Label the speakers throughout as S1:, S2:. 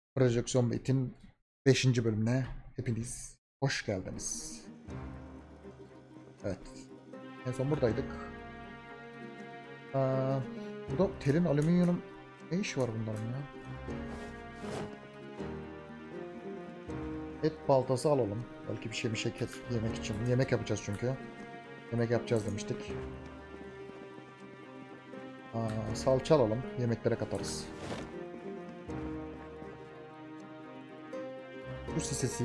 S1: Projeksiyon Beyt'in 5. bölümüne hepiniz hoş geldiniz. Evet. En son buradaydık. Burada telin, alüminyonun ne işi var bunların ya? Et baltası alalım. Belki bir şey kes yemek için. Yemek yapacağız çünkü. Yemek yapacağız demiştik. Salça alalım. Yemeklere katarız. Bu sisesi.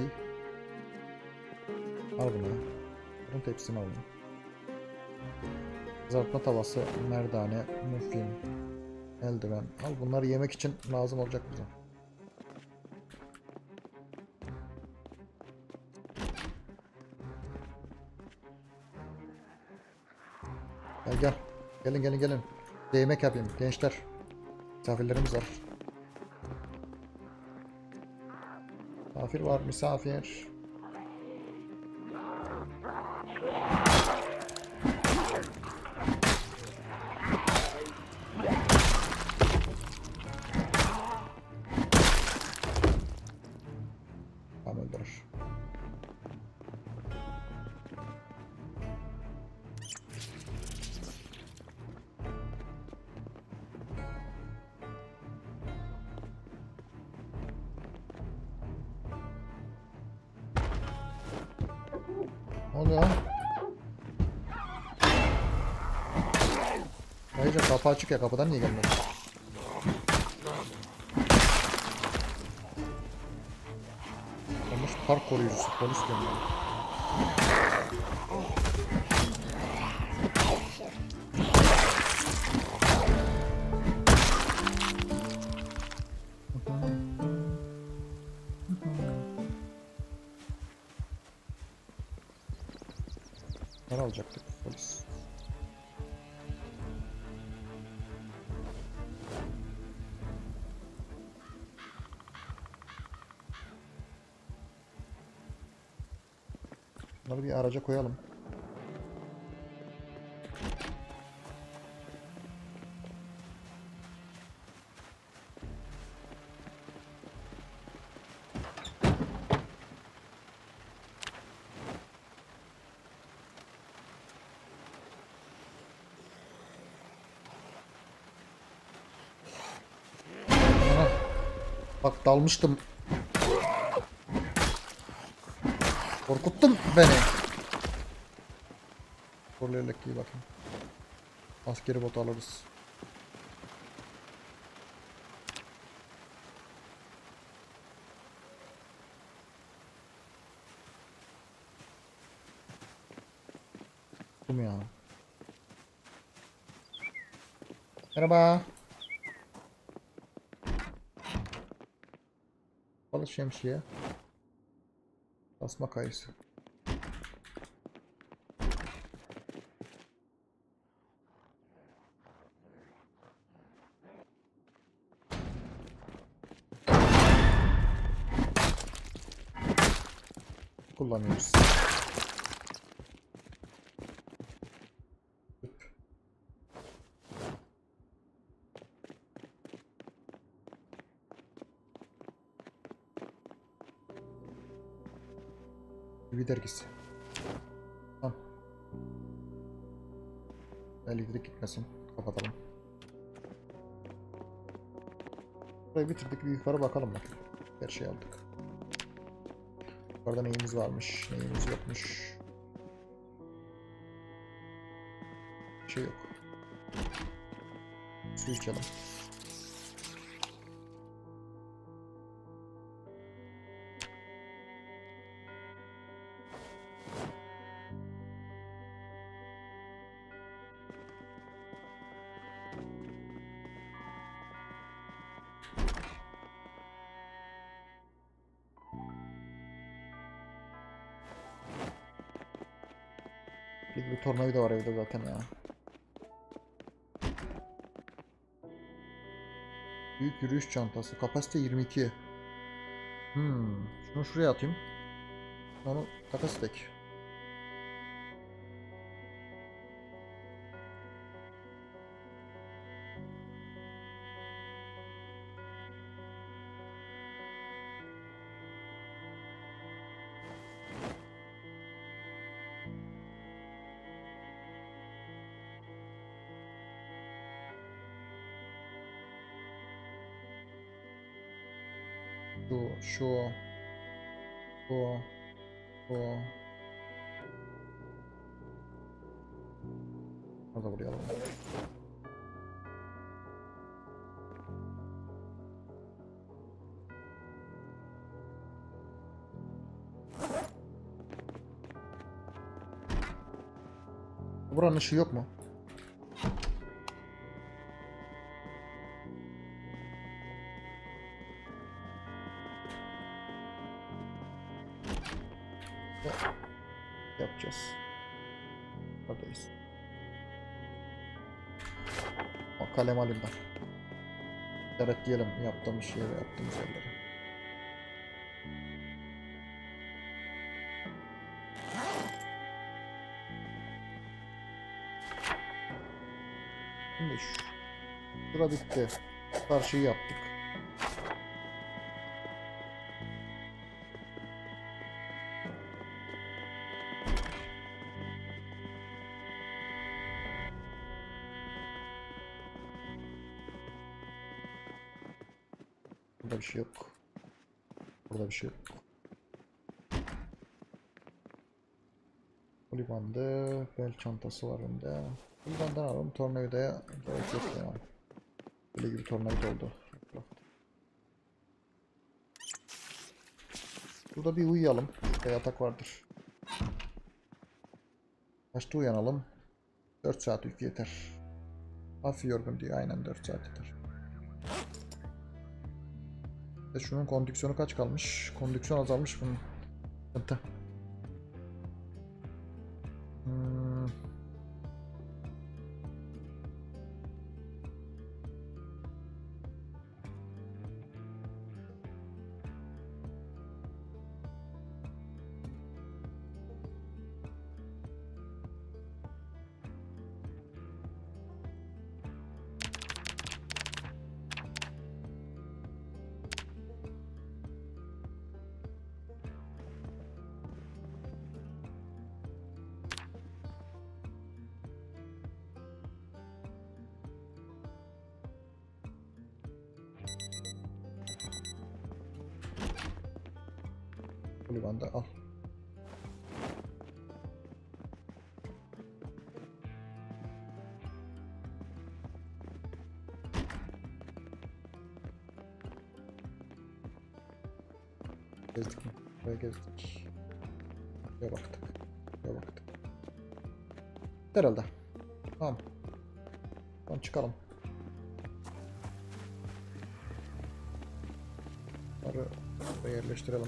S1: Al bunu. Bunun tepsisini alalım. Kızartma tavası, merdane, muffin, eldiven. Al bunları yemek için lazım olacak bize. Gel gel. Gelin gelin gelin. Bir yemek yapayım gençler. Misafirlerimiz var. Misafir var misafir. Tamam öldürür. Ne oluyor lan? Ayrıca kapı açık ya, kapıdan niye gelmedi? Olmuş park koruyucusu, polis gönderiyor. Ne alacaktık polis? Bunları bir araca koyalım. Aha, bak dalmıştım. Korkuttun beni. Korlayarak iyi bakayım. Askeri botu alırız. Bu mu ya? Merhaba. Balık şemsiye. Tasma kayısı. Kullanıyoruz. Bir dergisi. Tamam. Elektrik gitmesin. Kapatalım. Burayı bitirdik. Bir yukarı bakalım bakayım. Her şey aldık. Yukarıda neyimiz varmış, neyimiz yokmuş. Bir şey yok. Su içelim. Bir tornavida var evde zaten ya. Büyük yürüyüş çantası. Kapasite 22. Şunu şuraya atayım. Onu takas tek. Şu. Bu. Bu. Orada buraya alalım. Buranın ışığı yok mu? Yapacağız. Buradayız. O kalem alayım ben. İşaretleyelim yaptığımız yeri, yaptığımız yerleri. Şimdi şura bitti. Karşıyı yaptık. Burada bir şey yok. Burada bir şey yok. Polibandı, bel çantası var önde. Polibandan alalım, tornavidaya gerek yok ya. Böyle gibi tornavida oldu. Burada bir uyuyalım. Şurada yatak vardır. Kaçta uyanalım? 4 saat uyku yeter. Hafif yorgun diyor, aynen 4 saat yeter. Şunun kondüksiyonu kaç kalmış? Kondüksiyon azalmış bunun. Sıkıntı. Polibanda al. Gezdik mi? Buraya gezdik. Buraya baktık. Buraya baktık. Herhalde. Tamam. Tamam çıkalım. Bunları buraya yerleştirelim.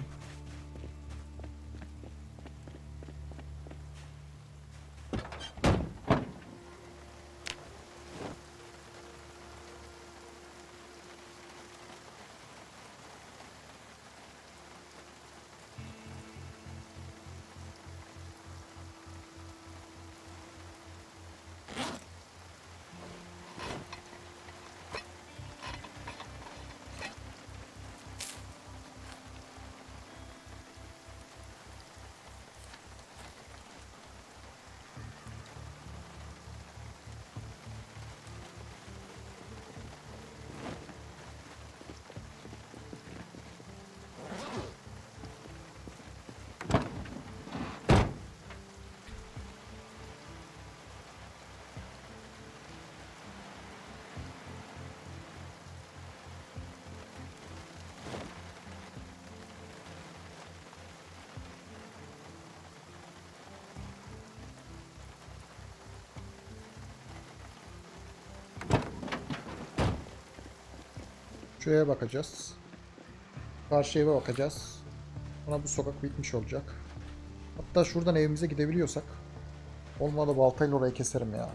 S1: Şuraya bakacağız. Karşı eve bakacağız. Sonra bu sokak bitmiş olacak. Hatta şuradan evimize gidebiliyorsak. Olmadı baltayla orayı keserim ya.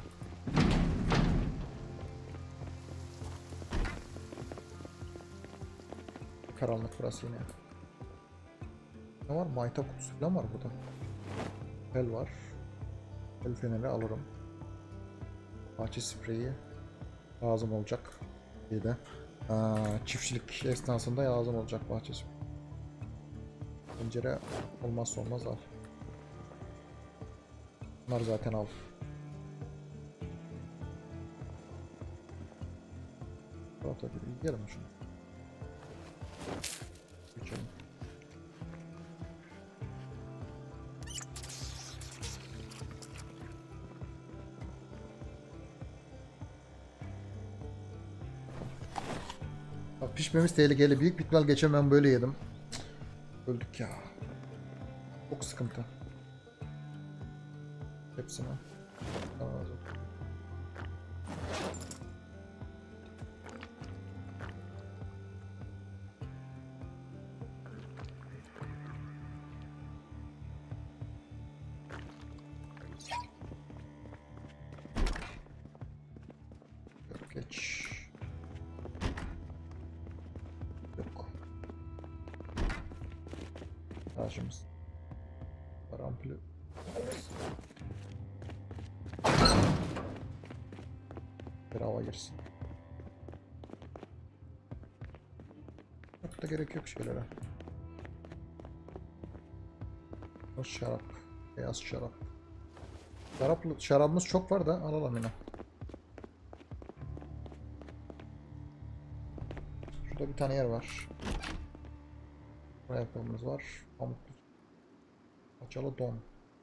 S1: Karanlık burası yine. Ne var? Maytap kutusu falan var burada. El var. El feneri alırım. Bahçe spreyi lazım olacak. Bir de çiftçilik esnasında lazım olacak bahçe spreyi. Pencere olmazsa olmaz al. Bunlar zaten al. Tabii yiyelim şunu. Pişmemiz tehlikeli. Büyük bir ihtimal geçen ben böyle yedim. Öldük ya. Çok sıkıntı. Hepsine. Lazım. Geç. Yok. Ağacımız. Parampli. Bir hava girsin. Çok da gerek yok şeylere. O şarap. Beyaz şarap. Şarabımız çok var da alalım yine. Şurada bir tane yer var. Ayakkabımız var. Pamuklu. Paçalı don.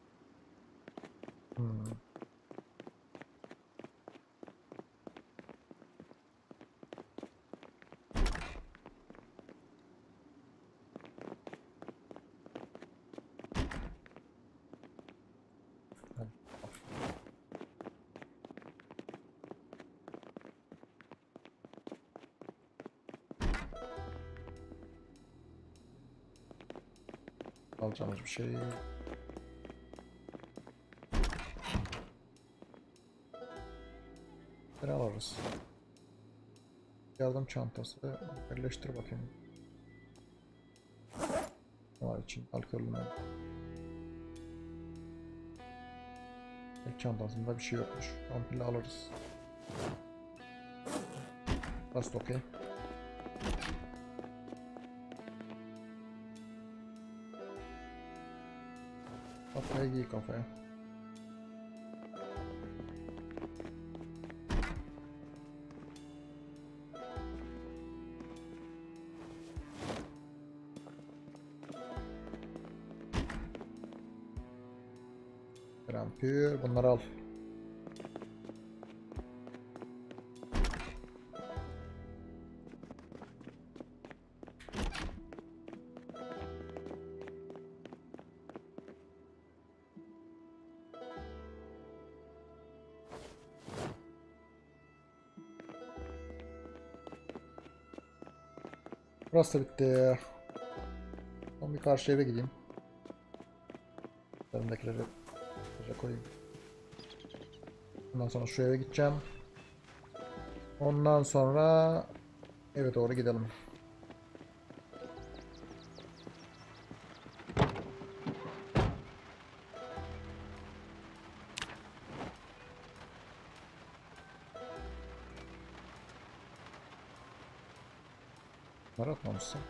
S1: Alacağımız bir şey. Ne alırız? Yardım çantası. Birleştir bakayım. Ne var için? Alkollü ne? El çantasında bir şey yokmuş. Ampulü alırız. That's okay. Kafaya giy kafaya. Krampür, bunları al. Burası da bitti. Son bir karşı eve gideyim. Önümdekileri koyayım. Ondan sonra şu eve gideceğim. Ondan sonra eve doğru gidelim. Bunları atmamışsın.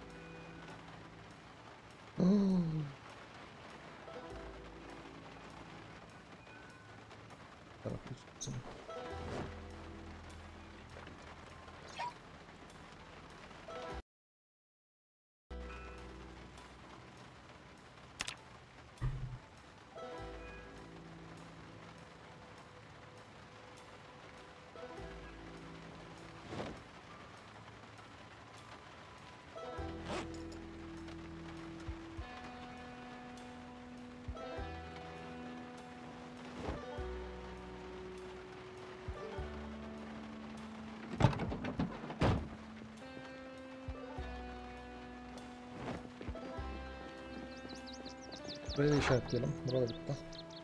S1: Burayı da işaretleyelim. Burada bitti.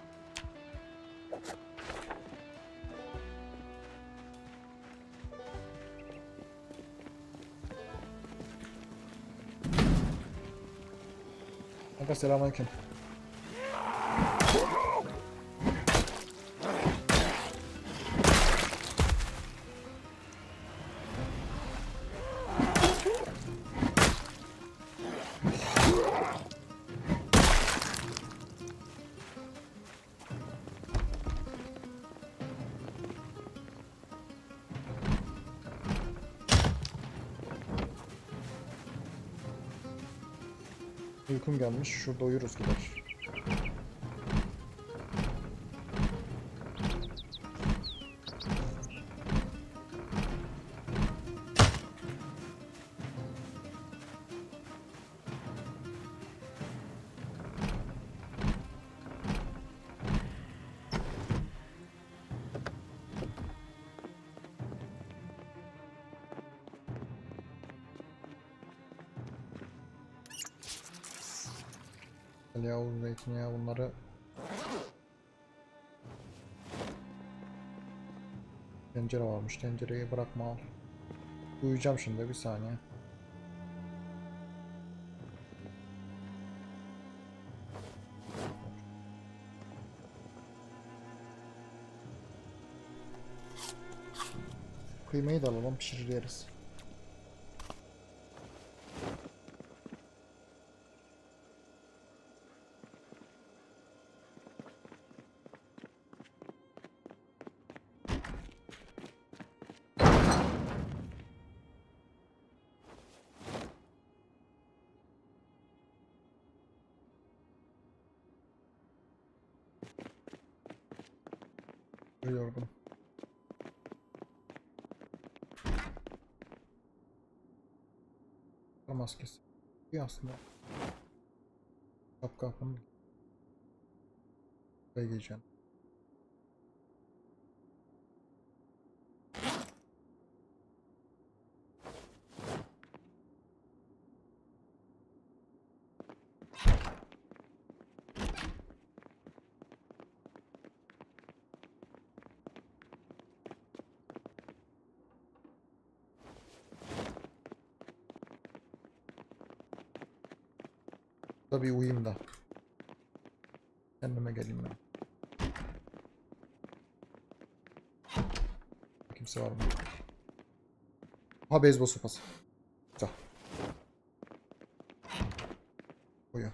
S1: Kanka selamünaleyküm. Uykum gelmiş. Şurada uyuruz gider. Yavuz zeytinyağı bunları tencere varmış. Tencereyi bırakma al. Uyuyacağım şimdi bir saniye. Kıymayı da alalım, pişirir yeriz. Yorgun. Maskesi. İyi aslında. Şapka yapalım. Buraya giyeceğim. Da bir uyuyayım da. Kendime geleyim ben. Kimse var mı? Ha, beyzbol sopası. Güzel. Uyu.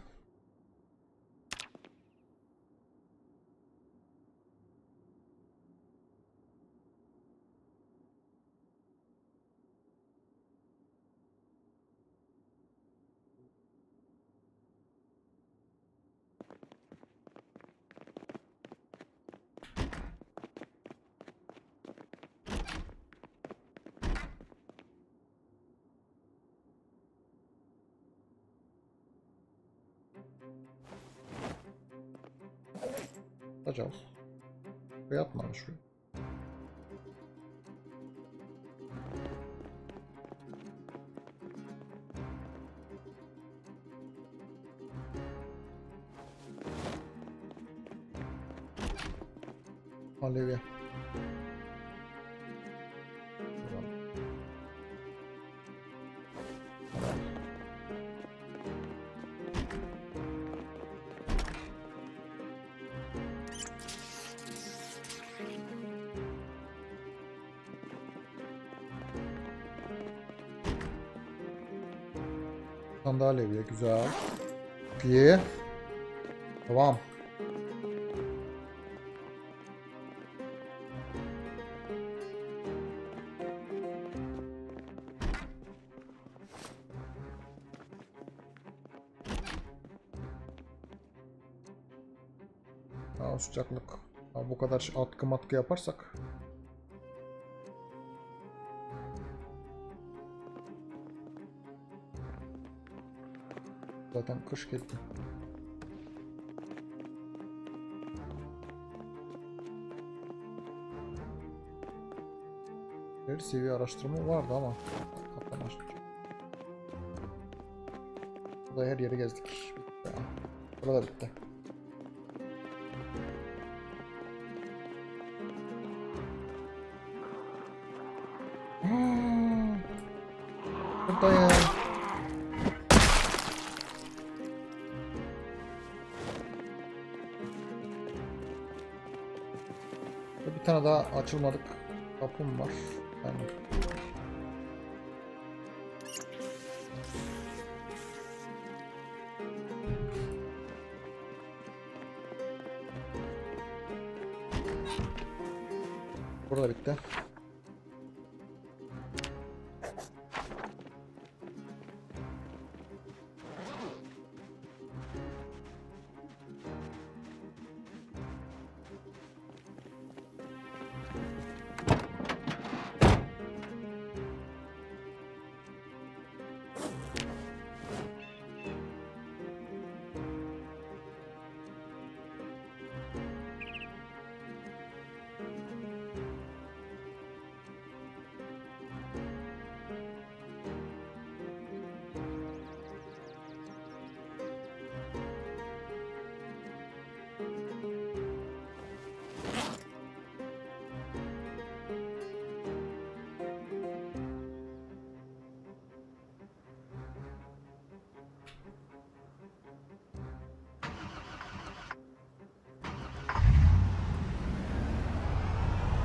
S1: Acayip. Buraya atma lan şuraya. Alevye. Sandalye güzel. Çok iyi. Tamam. Aa, sıcaklık. Aa, bu kadar atkı matkı yaparsak. Zaten kış geldi. Bir seviye araştırma vardı ama kapamamıştık. Burada her yeri gezdik. Burada bitti. Buradayım. Bir tane daha açılmadık kapım var. Yani. Burada bitti.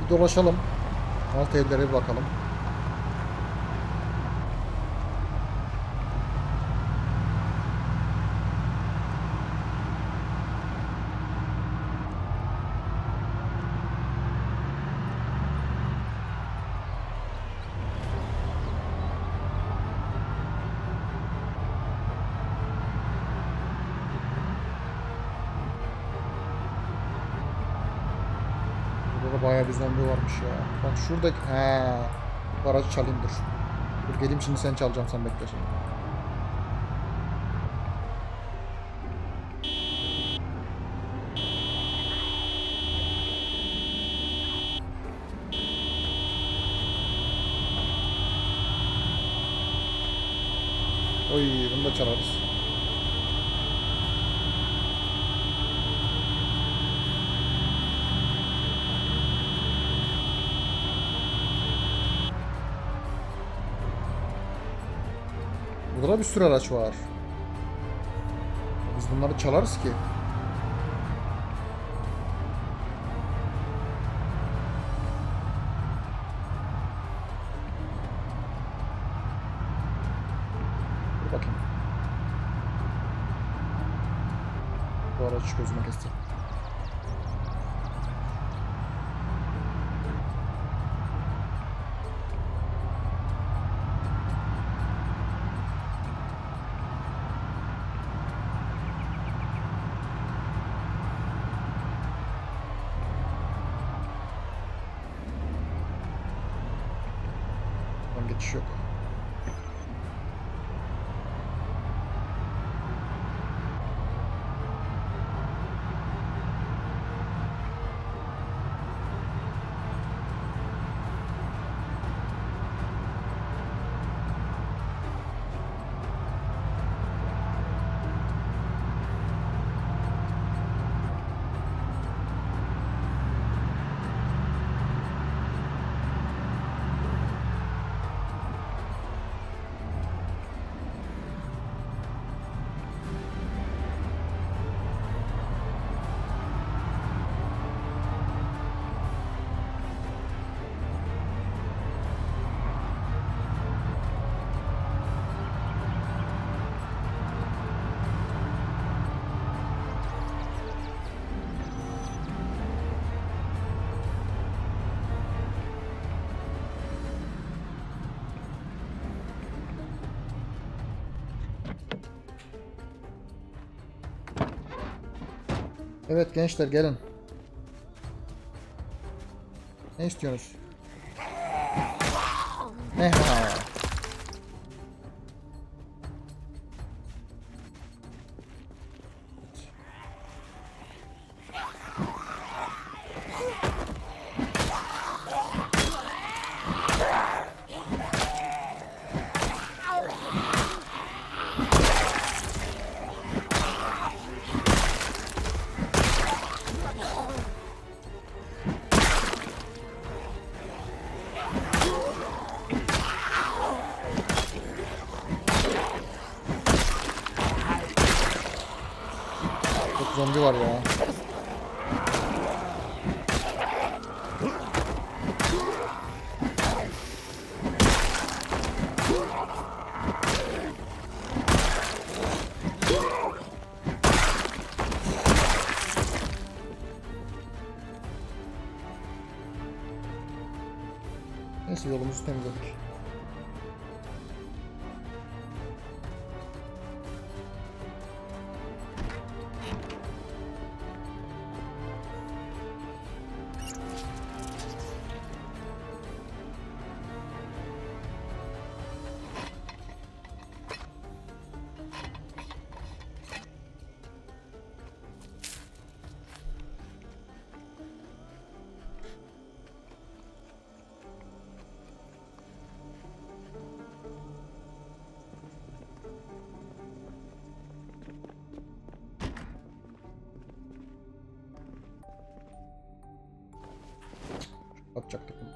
S1: dolaşalım. Alt evlere bir bakalım. Burada bayağı bir zombi varmış ya. Bak şuradaki... He. Bu aracı çalayım dur. Dur geleyim şimdi sen çalacağım, sen bekle şimdi. Oy bunu da çalarız. Burada da bir sürü araç var. Biz bunları çalarız ki. Dur bakayım. Bu araç gözüme kestim. Buradan geçiş yok. Evet gençler gelin. Ne istiyorsunuz? Ne ha? Çok zombi var ya. Neyse yolumuzu temizledik. Atacaktık bunu.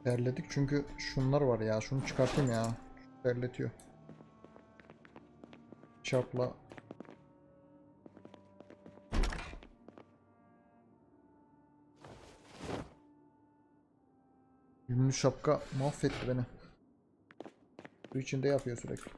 S1: Terledik çünkü şunlar var ya. Şunu çıkartayım ya. Terletiyor. Çarpla. Ünlü şapka mahvetti beni. Su içinde yapıyor sürekli.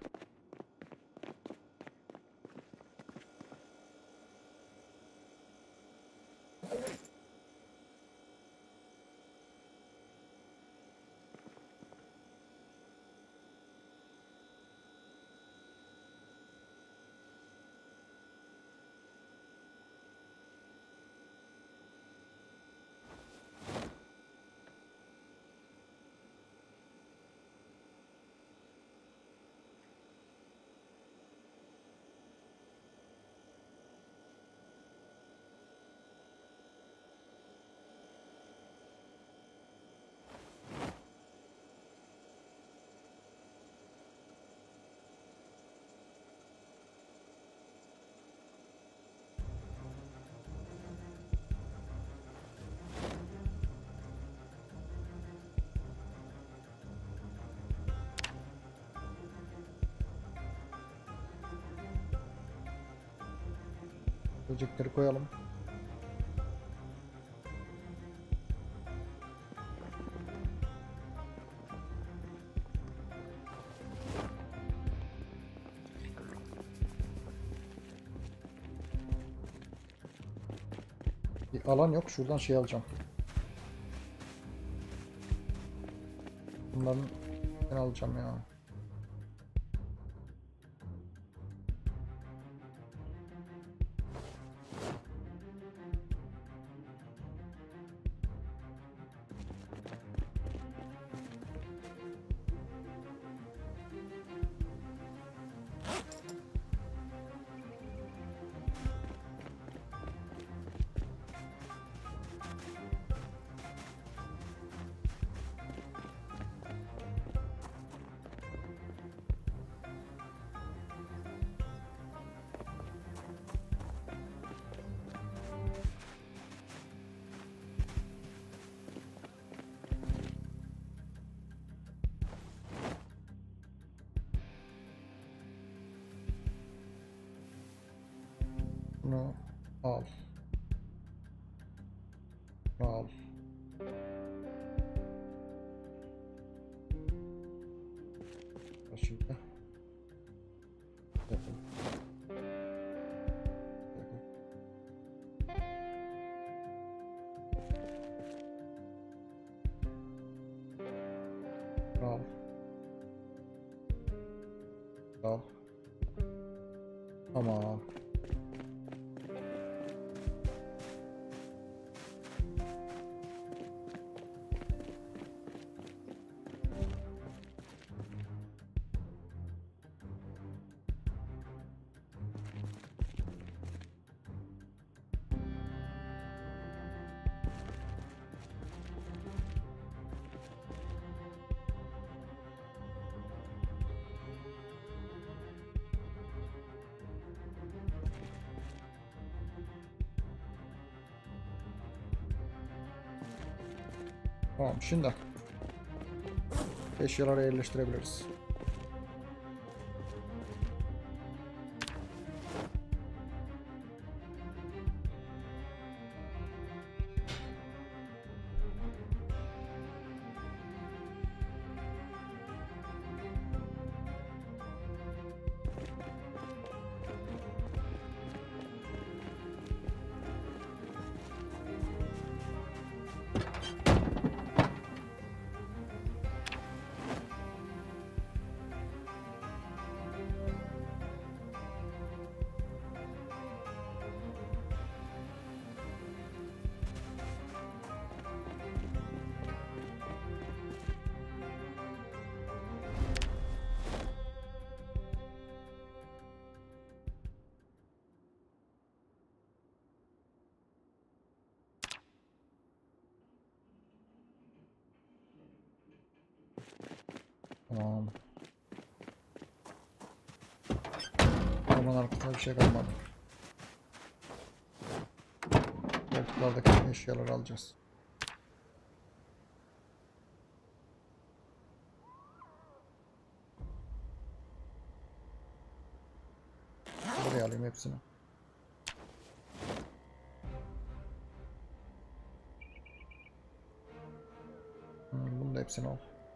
S1: Böcekleri koyalım. Bir alan yok. Şuradan şey alacağım. Bunların ben alacağım ya. Bunu al. Bunu al. Şimdi. Yapın. Yapın. Al. Al. Tamam. Tamam, şimdi eşyaları yerleştirebiliriz. Tamam. Aman arkasında bir şey kalmadı. Koltuklardaki eşyaları alacağız. alayım hepsini. Bunu da hepsini al.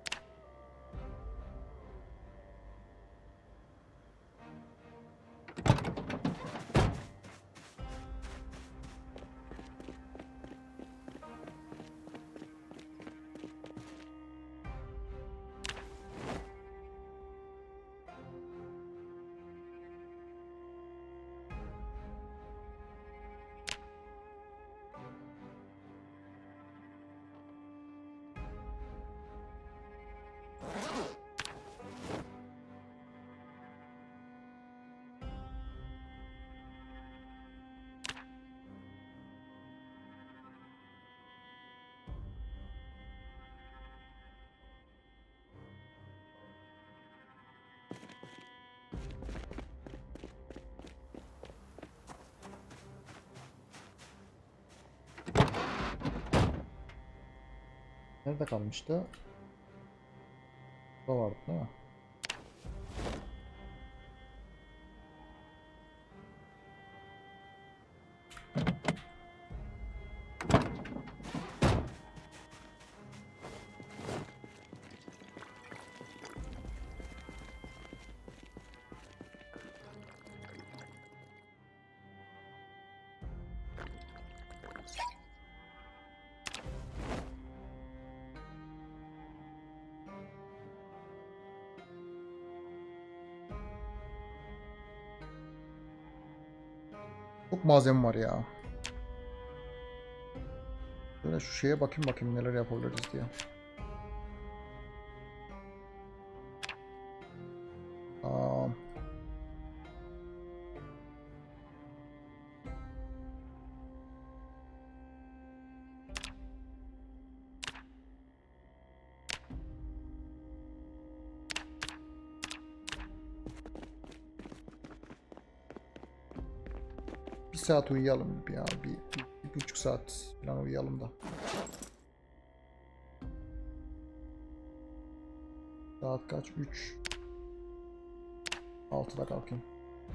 S1: Nerede kalmıştı? Bu vardı değil mi? Çok malzeme var ya. Şöyle şu şeye bakayım neler yapabiliriz diye. Aa, bir saat uyuyalım ya. Bir buçuk saat falan uyuyalım da. Saat kaç? 3. 6'da kalkayım.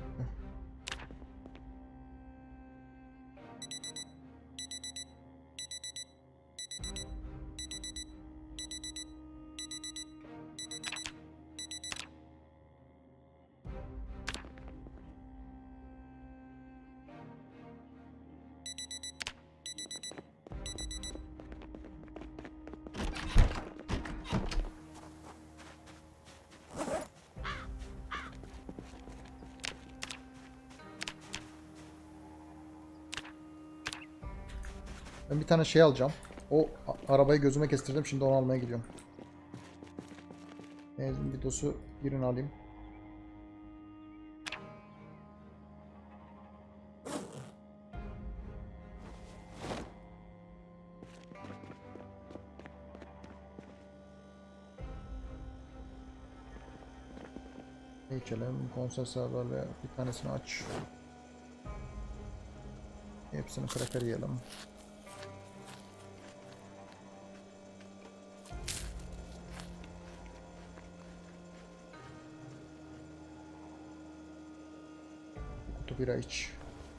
S1: Ben bir tane şey alacağım. O arabayı gözüme kestirdim. Şimdi onu almaya gidiyorum. Benzin videosu birini alayım. Geçelim. Konsol serverle bir tanesini aç. Hepsini kraker yiyelim. Kutu bira iç.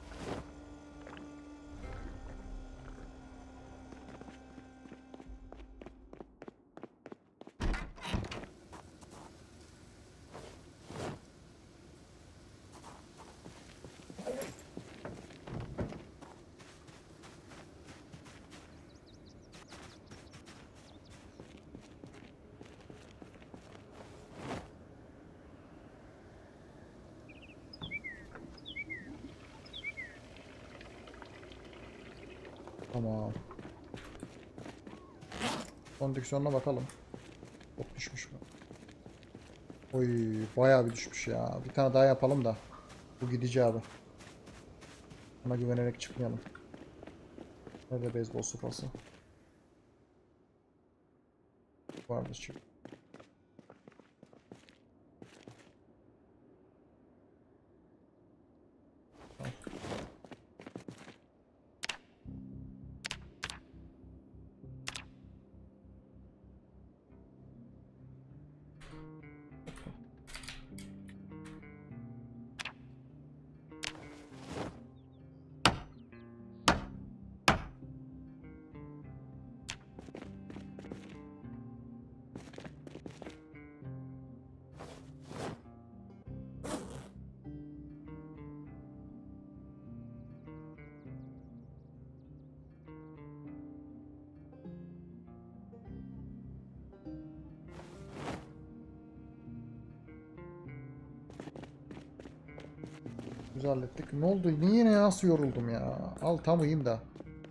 S1: Tamam. Kondiksiyonuna bakalım. Çok düşmüş mü? Oy, bayağı bir düşmüş ya. Bir tane daha yapalım da. Bu gidici abi. Ona güvenerek çıkmayalım. Nerede beyzbol sopası? Vardır çünkü. Güzel hallettik. Ne oldu? Niye yine nasıl yoruldum ya? Al tam uyuyayım da.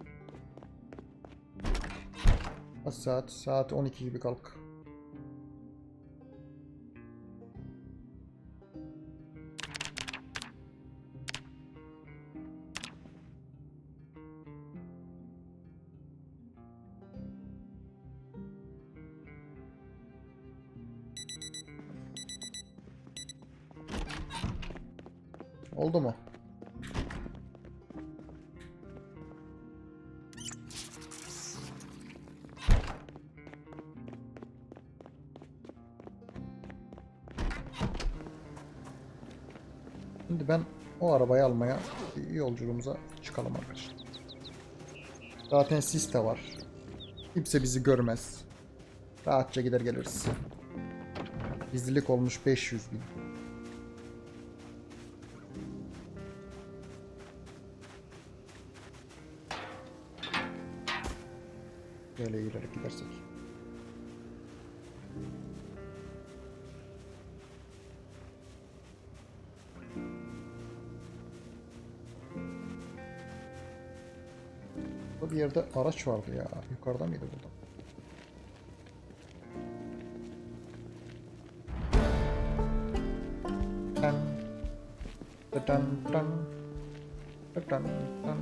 S1: Kaç saat? Saat 12 gibi kalk. Oldu mu? Şimdi ben o arabayı almaya yolculuğumuza çıkalım arkadaşlar. Zaten sis de var. Kimse bizi görmez. Rahatça gider geliriz. Gizlilik olmuş 500.000. Böyle yürüyerek gidersek. Burada bir yerde araç vardı ya. Yukarıda mıydı burada? Tan, tan, tan, tan, tan.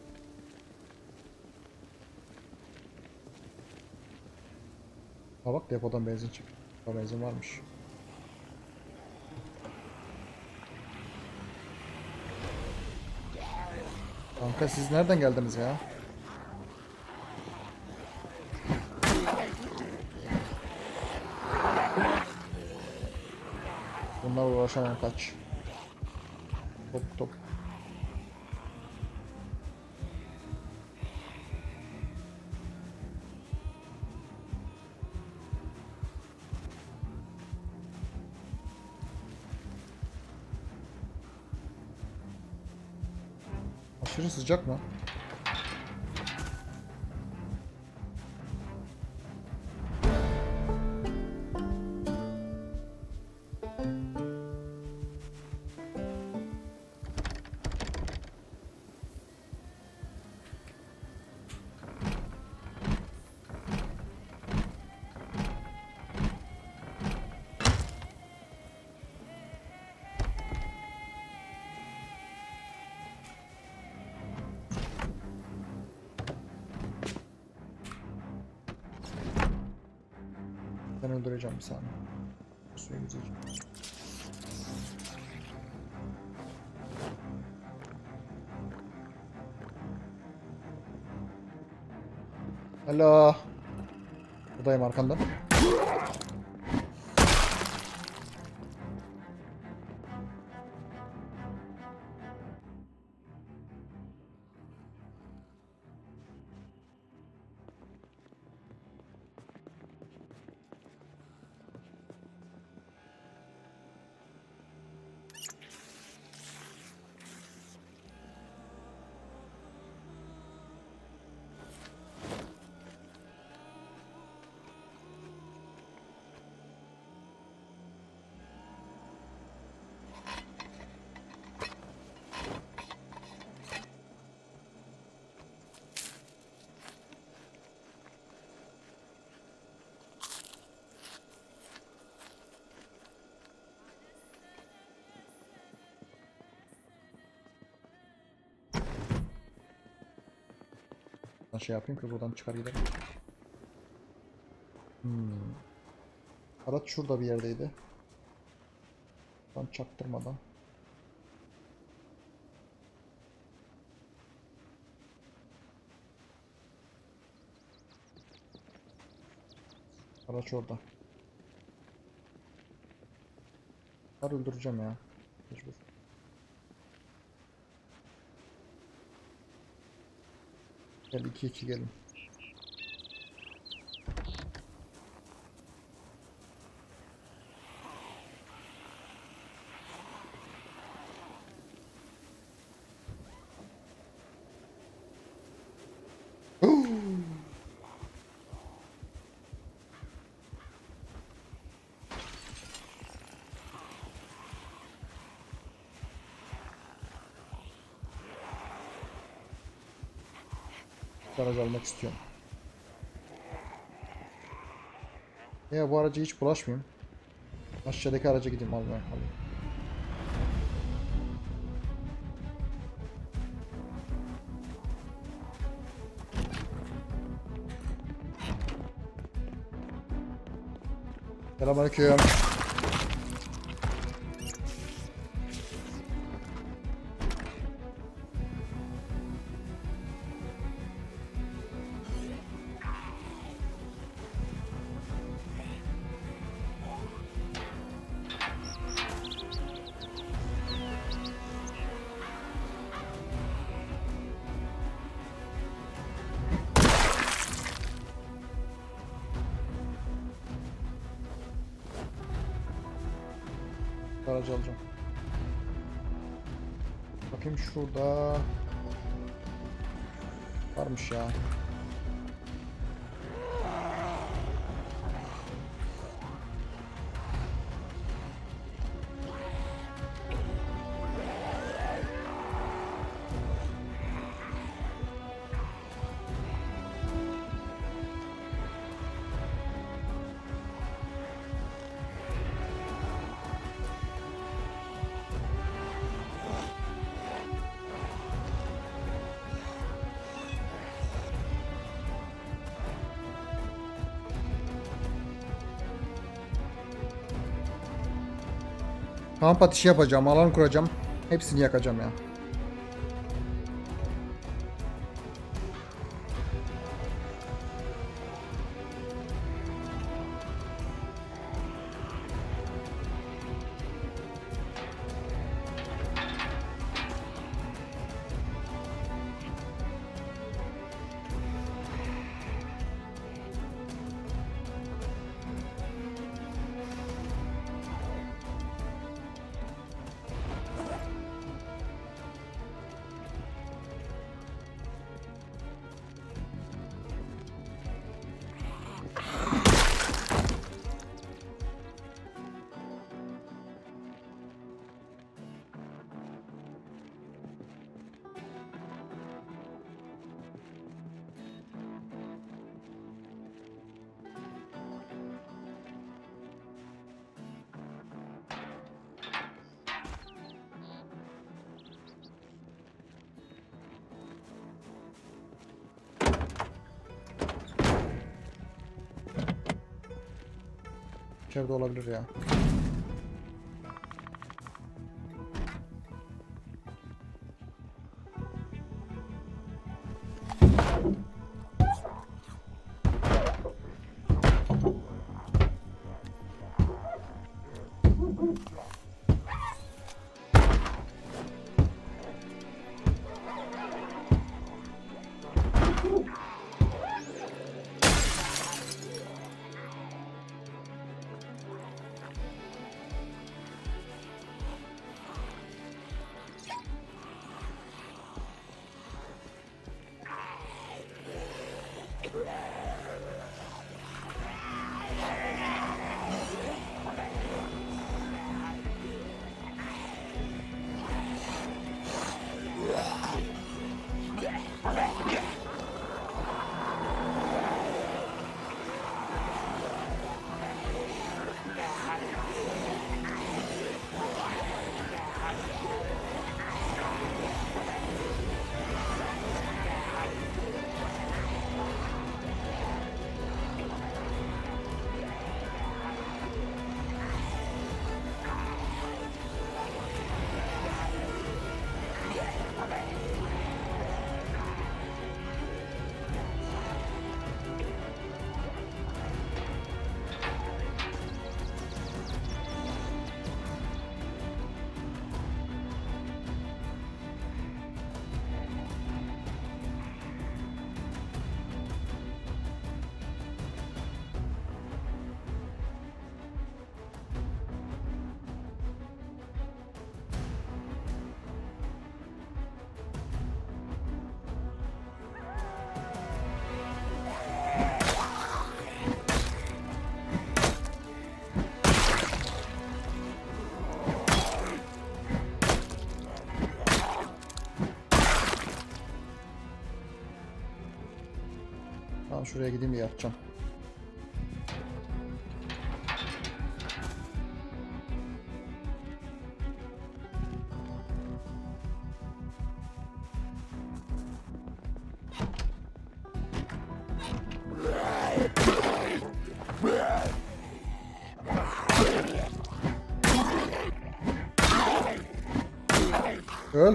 S1: Ha bak depodan benzin çıktı. Benzin varmış. Kanka siz nereden geldiniz ya? Bunlar uğraşamam kaç. Top top. Aşırı sıcak mı? Ben öldüreceğim bir saniye. Suyu güzel. Hello. Buradayım arkandan. Ben şey yapayım ki buradan çıkar gidelim. Araç şurada bir yerdeydi. Tam çaktırmadan. Araç orada. Var öldüreceğim ya. Mecbur. Gel 2-2 gelin. Aracı almak istiyorum. Ya bu araca hiç bulaşmayayım. Aşağıdaki araca gideyim almaya. Alayım. Selamünaleyküm. Aracı alacağım. Bakayım şurada varmış ya. Kamp ateşi yapacağım, alan kuracağım. Hepsini yakacağım ya. İçeride olabilir ya. şuraya gideyim de yatacağım. Öl.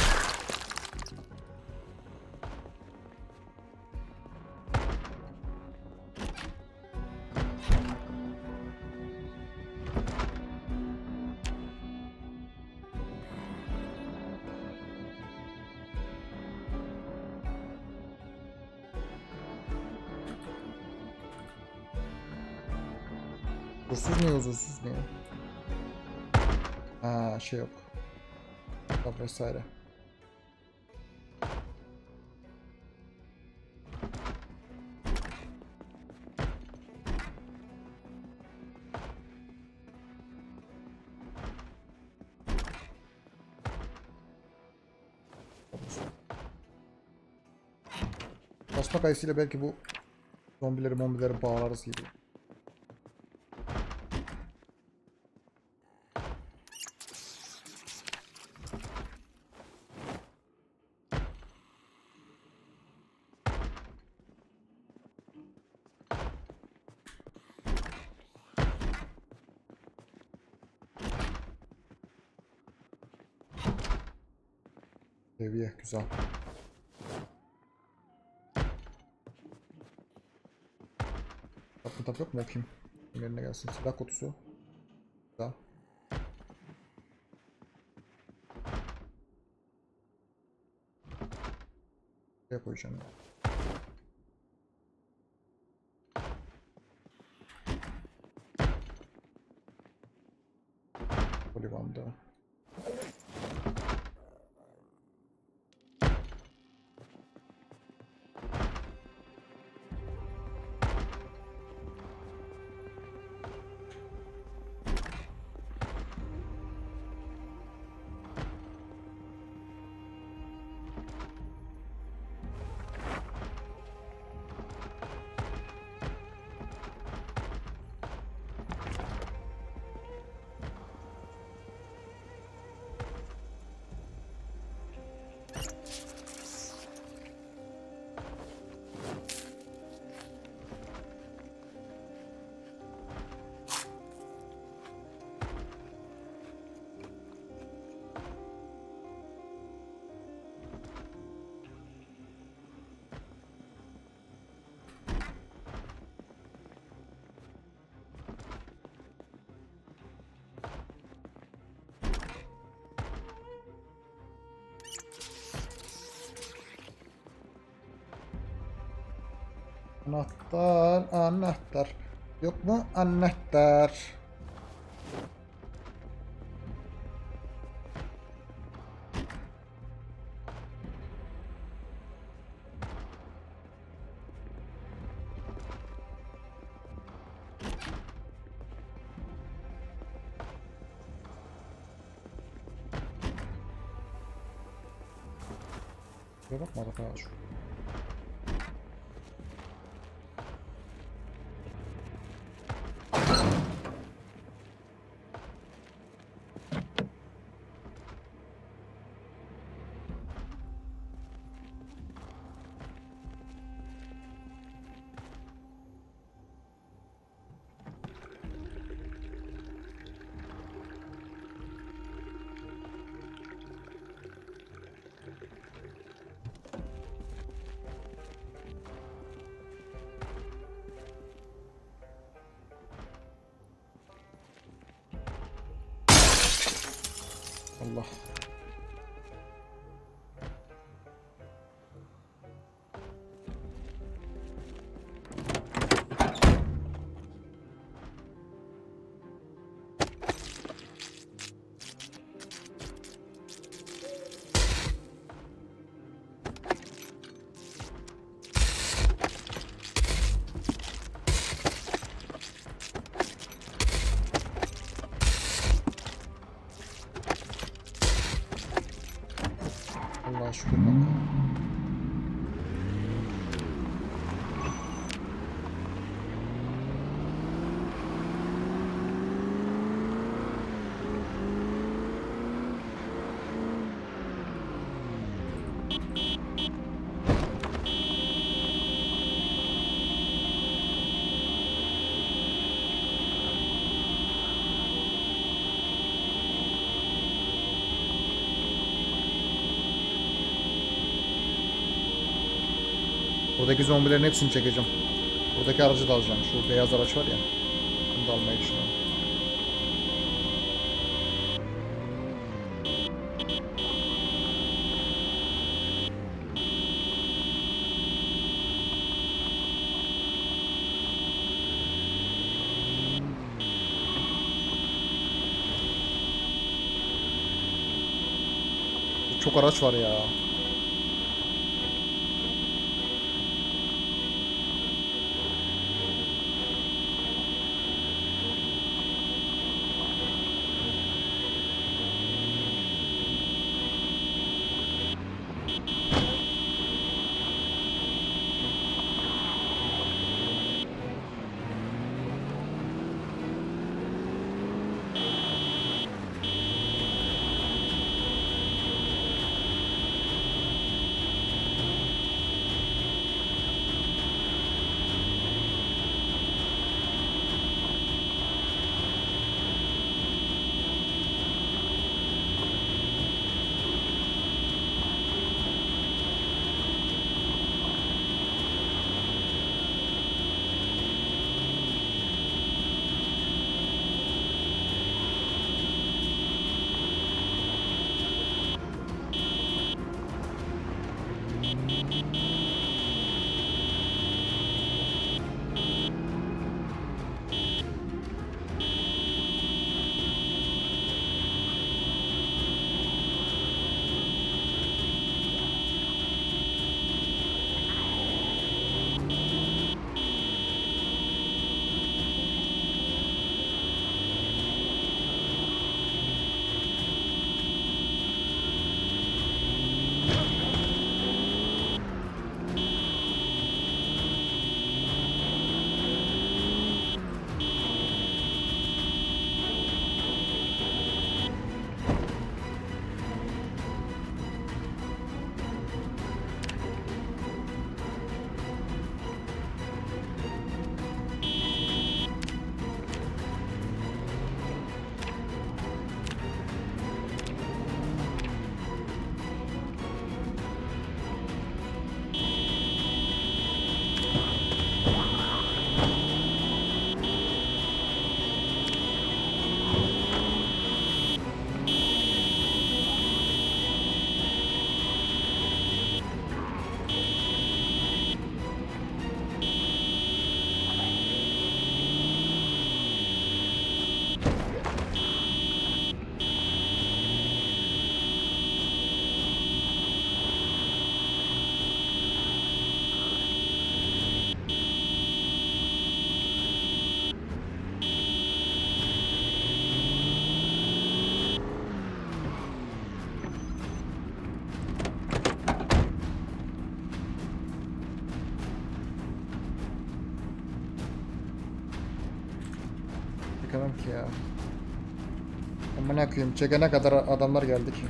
S1: Huzursuz niye, huzursuz niye? Ha, şey yok. Kitap vesaire. Basma kayısıyla belki bu zombileri bağlarız gibi. Seviye güzel. Kitap yok mu, bakayım. Yerine gelsin. Silah kutusu. Güzel. Buraya koyacağım. Polivanda. Anahtar, anahtar. Yok mu anahtar? Şuraya bakmadık ha şu. Allah. Allah'a şükür kanka. Buradaki zombilerin hepsini çekeceğim. Buradaki aracı da alacağım. Şu beyaz araç var ya. Bunu da almayı düşünüyorum. Çok araç var ya. Çekemem ki ya. Amına koyayım, çekene kadar adamlar geldi ki.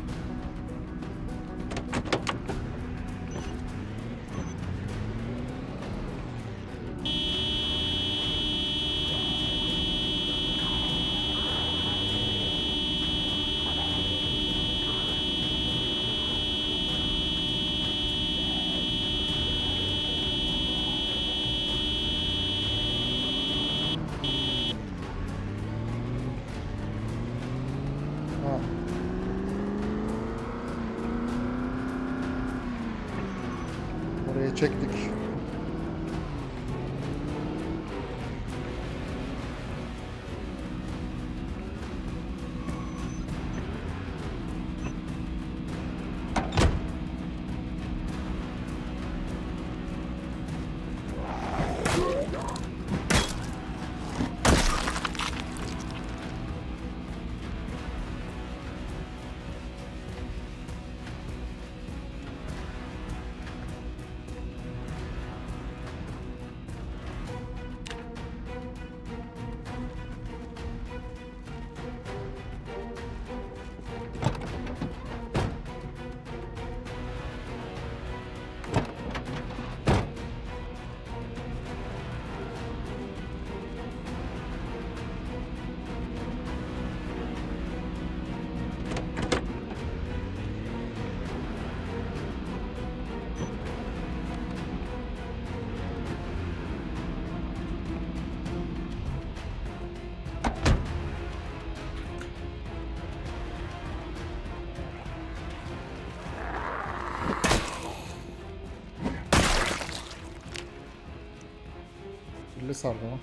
S1: Ha. Oraya çektik. Kirli sardı mı?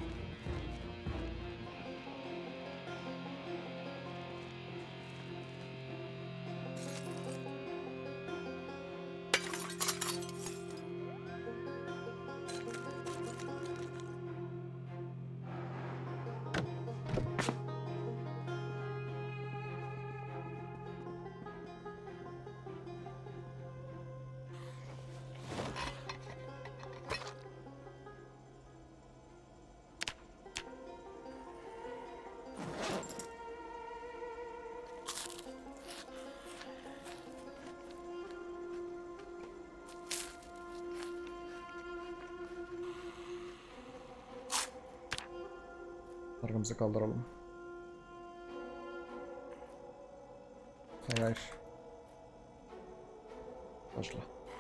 S1: Arkamızı kaldıralım. Hayır hayır. Başla.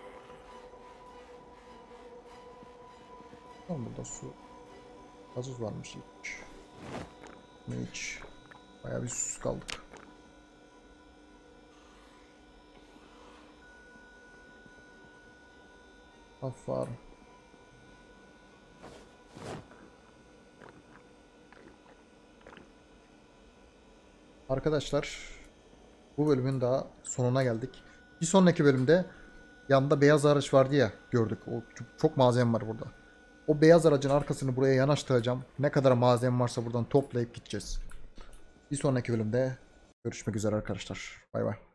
S1: Tamam, burada su. Gazoz varmış hiç. Ne hiç. Bayağı bir susuz kaldık. Aferin. Arkadaşlar, bu bölümün daha sonuna geldik. Bir sonraki bölümde yanında beyaz araç vardı ya, gördük. O çok malzeme var burada. O beyaz aracın arkasını buraya yanaştıracağım. Ne kadar malzeme varsa buradan toplayıp gideceğiz. Bir sonraki bölümde görüşmek üzere arkadaşlar. Bay bay.